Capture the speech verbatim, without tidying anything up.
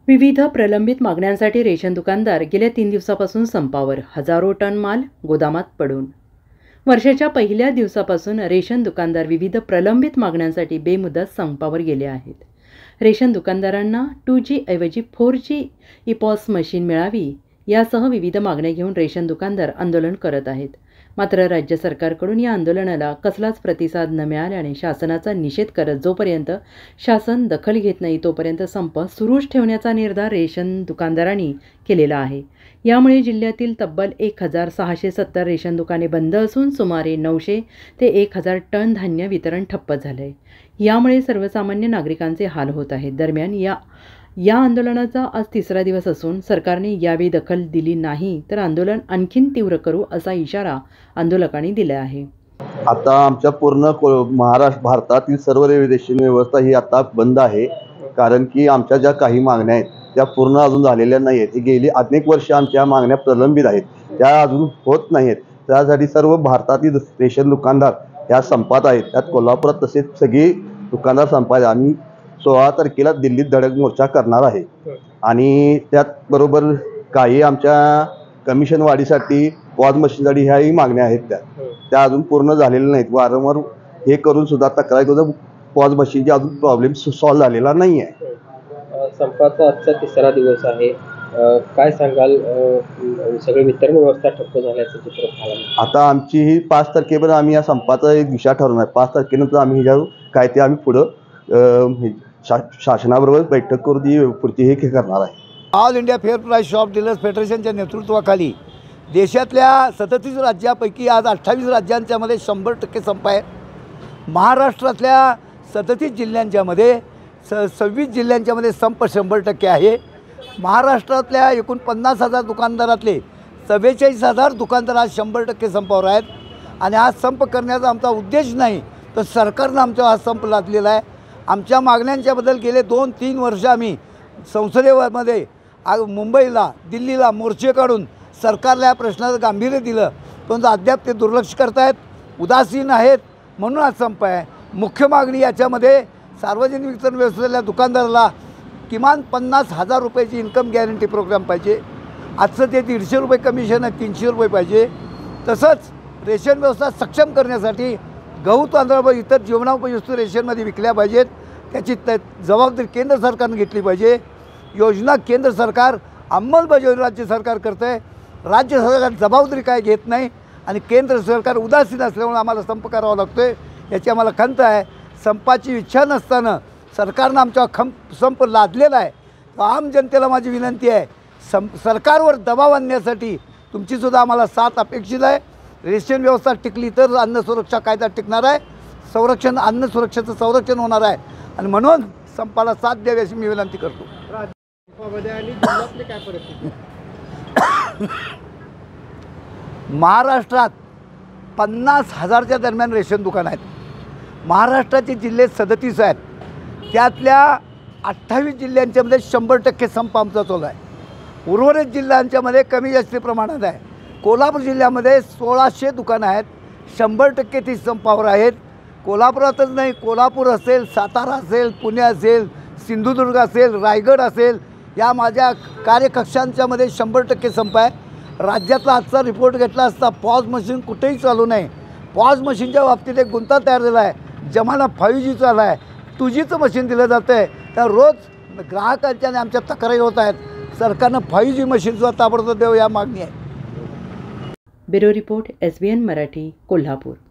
विविध प्रलंबित मागण्यांसाठी रेशन दुकानदार गेल्या तीन दिवसापासून संपावर. हजारो टन माल गोदामात पडून. वर्षाच्या पहिल्या दिवसापासून रेशन दुकानदार विविध प्रलंबित मागण्यांसाठी बेमुदत संपावर गेले आहेत. रेशन दुकानदारांना टू जी ऐवजी फोर जी इपॉस मशीन मिळावी यासह विविध मागण्या घेऊन रेशन दुकानदार आंदोलन करत आहेत. मात्र राज्य सरकारकडून या आंदोलनाला कसलाच प्रतिसाद न मिळाल्याने शासनाचा निषेध करत जोपर्यंत शासन दखल घेत नाही तोपर्यंत संप सुरूच ठेवण्याचा निर्धार रेशन दुकानदारांनी केलेला आहे. यामुळे जिल्ह्यातील तब्बल एक हजार सहाशे सत्तर रेशन दुकाने बंद असून सुमारे नऊशे ते एक हजार टन धान्य वितरण ठप्प झाले आहे. यामुळे सर्वसामान्य नागरिकांचे हाल होत आहेत. दरम्यान या या आंदोलनाचा आज तिसरा दिवस असून सरकारने यावेळी दखल दिली नाही तर आंदोलन आणखीन तीव्र करू असा इशारा आंदोलकांनी दिला आहे. आता आमच्या पूर्ण महाराष्ट्र भारतातील सर्व रेशन व्यवस्था ही आता बंद आहे. कारण की आमच्या ज्या काही मागण्या आहेत त्या पूर्ण अजून झालेल्या नाही आहेत. गेली अनेक वर्ष आमच्या मागण्या प्रलंबित आहेत, त्या अजून होत नाही आहेत. त्यासाठी सर्व भारतातील रेशन दुकानदार या संपात आहेत. त्यात कोल्हापुरात तसेच सगळी दुकानदार संपात. आम्ही सोळा तारखेला दिल्लीत धडक मोर्चा करणार आहे आणि त्यात बरोबर काही आमच्या कमिशन वाढीसाठी पॉज मशीनसाठी ह्याही मागण्या आहेत. त्या त्या अजून पूर्ण झालेल्या नाहीत. वारंवार हे करून सुद्धा तक्रार करून पॉज मशीनची अजून प्रॉब्लेम सॉल्व्ह झालेला नाही आहे. संपाचा आजचा तिसरा दिवस आहे. काय सांगाल? सगळी वितरण व्यवस्था ठप्प झाल्याचं चित्र पाहायला. आता आमची ही पाच तारखेपर्यंत आम्ही या संपाचा एक दिशा ठरवणार. पाच तारखेनंतर आम्ही ह्याच्यावर काय ते आम्ही पुढं शा शासनाबरोबर बैठक करून ती पुढची हे करणार आहे. All India Fair Price Shop Dealers फेडरेशनच्या नेतृत्वाखाली देशातल्या सदतीस राज्यापैकी आज अठ्ठावीस राज्यांच्यामध्ये शंभर टक्के संप आहे. महाराष्ट्रातल्या सदतीस जिल्ह्यांच्यामध्ये स सव्वीस जिल्ह्यांच्यामध्ये संप शंभर टक्के आहे. महाराष्ट्रातल्या एकूण पन्नास हजार दुकानदारातले चव्वेचाळीस हजार दुकानदार आज शंभर टक्के संपावर आहेत. आणि आज संप करण्याचा आमचा उद्देश नाही तर सरकारनं आमचा हा संप लादलेला आहे. आमच्या मागण्यांच्याबद्दल गेले दोन तीन वर्ष आम्ही संसदेमध्ये मुंबईला दिल्लीला मोर्चे काढून सरकारला या प्रश्नाचं गांभीर्य दिलं, परंतु अद्याप ते दुर्लक्ष करत आहेत, उदासीन आहेत. म्हणून आज संप आहे. मुख्य मागणी याच्यामध्ये सार्वजनिक वितरण व्यवस्थेतल्या दुकानदाराला किमान पन्नास हजार रुपयाची इन्कम गॅरंटी प्रोग्राम पाहिजे. आजचं ते दीडशे रुपये कमिशन आहे, तीनशे रुपये पाहिजे. तसंच रेशन व्यवस्था सक्षम करण्यासाठी गहू तांदूळ व इतर जीवनावश्यक वस्तू रेशनमध्ये विकल्या पाहिजेत. त्याची त जबाबदारी केंद्र सरकारने घेतली पाहिजे. योजना केंद्र सरकार अंमलबजावणी राज्य सरकार करतं आहे. राज्य सरकार जबाबदारी काय घेत नाही आणि केंद्र सरकार उदासीन असल्यामुळे आम्हाला संप करावा लागतो आहे. याची आम्हाला खंत आहे. संपाची इच्छा नसताना सरकारनं आमच्या खं संप लादलेला आहे. आम जनतेला माझी विनंती आहे, सं सरकारवर दबाव आणण्यासाठी तुमचीसुद्धा आम्हाला साथ अपेक्षित आहे. रेशन व्यवस्था टिकली तर अन्न सुरक्षा कायदा टिकणार आहे. संरक्षण अन्न सुरक्षेचं संरक्षण होणार आहे आणि म्हणून संपाला साथ द्यावी अशी मी विनंती करतो. महाराष्ट्रात पन्नास हजारच्या दरम्यान रेशन दुकान आहेत. महाराष्ट्राचे जिल्हे सदतीस आहेत. त्यातल्या अठ्ठावीस जिल्ह्यांच्यामध्ये शंभर टक्के संप आमचा चालू आहे. उर्वरित जिल्ह्यांच्यामध्ये कमी जास्त प्रमाणात आहे. कोल्हापूर जिल्ह्यामध्ये सोळाशे दुकानं आहेत, शंभर टक्के ती संपावर आहेत. कोल्हापुरातच नाही, कोल्हापूर असेल, सातारा असेल, पुणे असेल, सिंधुदुर्ग असेल, रायगड असेल, या माझ्या कार्यकक्षांच्यामध्ये शंभर टक्के संप आहे. राज्यातला आजचा रिपोर्ट घेतला असता पॉज मशीन कुठेही चालू नाही. पॉज मशीनच्या बाबतीत एक गुंता तयार झाला आहे. जमाना फाईव्ह जीचा आला आहे, टू जीचं मशीन दिलं जातं आहे. तर रोज ग्राहकांच्या आणि आमच्या तक्रारी होत आहेत. सरकारनं फाईव्ह जी मशीनसुद्धा ताबडतोब देऊ या मागणी आहे. Bureau report S B N Marathi, Kolhapur.